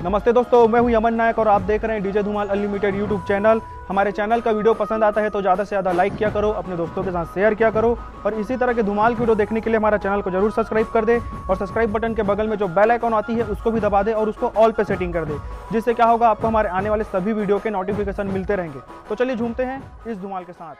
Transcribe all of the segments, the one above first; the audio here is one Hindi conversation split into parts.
नमस्ते दोस्तों, मैं हूं यमन नायक और आप देख रहे हैं DJ Dhamaal unlimited YouTube channel. हमारे चैनल का वीडियो पसंद आता है तो ज़्यादा से ज़्यादा लाइक किया करो, अपने दोस्तों के साथ शेयर किया करो और इसी तरह के धमाल की वीडियो देखने के लिए हमारा चैनल को जरूर सब्सक्राइब कर दे और सब्सक्राइब बटन के बगल में जो बेल आइकॉन आती है उसको भी दबा दे और उसको ऑल पे सेटिंग कर दे, जिससे क्या होगा, आपको हमारे आने वाले सभी वीडियो के नोटिफिकेशन मिलते रहेंगे। तो चलिए झूमते हैं इस धमाल के साथ।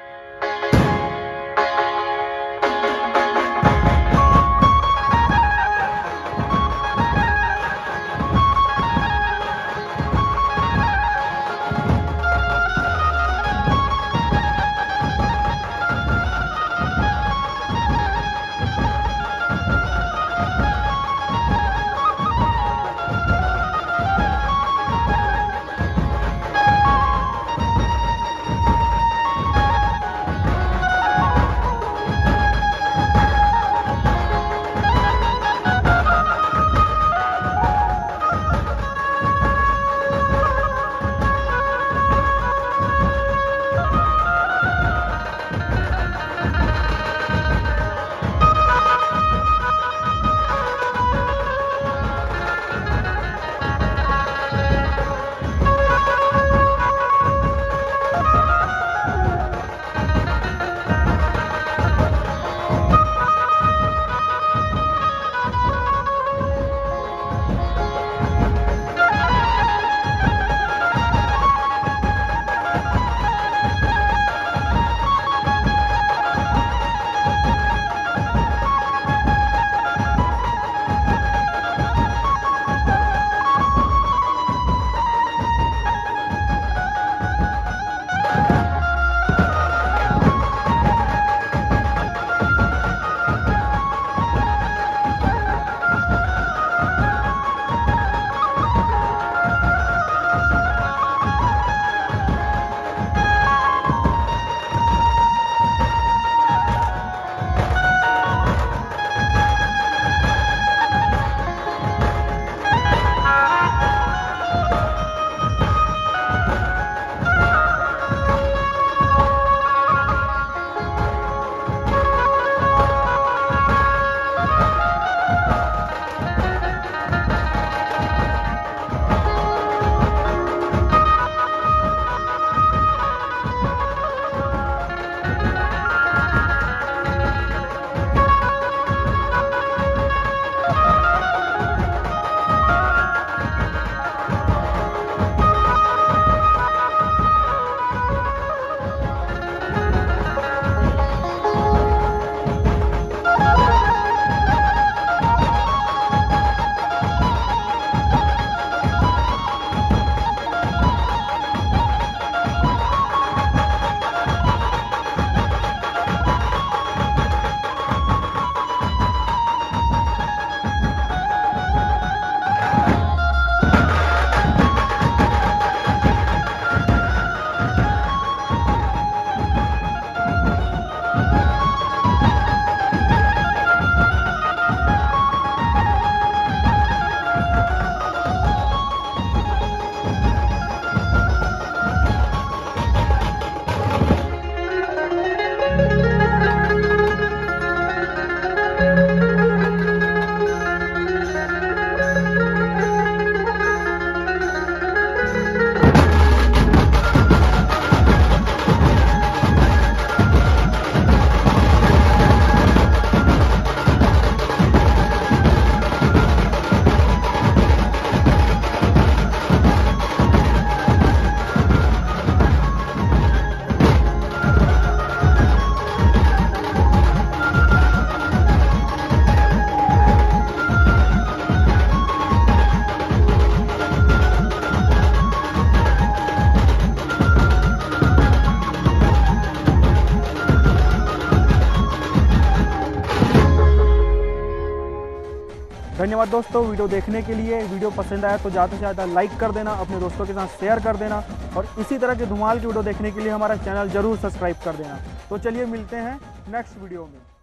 धन्यवाद दोस्तों वीडियो देखने के लिए। वीडियो पसंद आया तो ज़्यादा से ज़्यादा लाइक कर देना, अपने दोस्तों के साथ शेयर कर देना और इसी तरह के धमाल की वीडियो देखने के लिए हमारा चैनल जरूर सब्सक्राइब कर देना। तो चलिए मिलते हैं नेक्स्ट वीडियो में।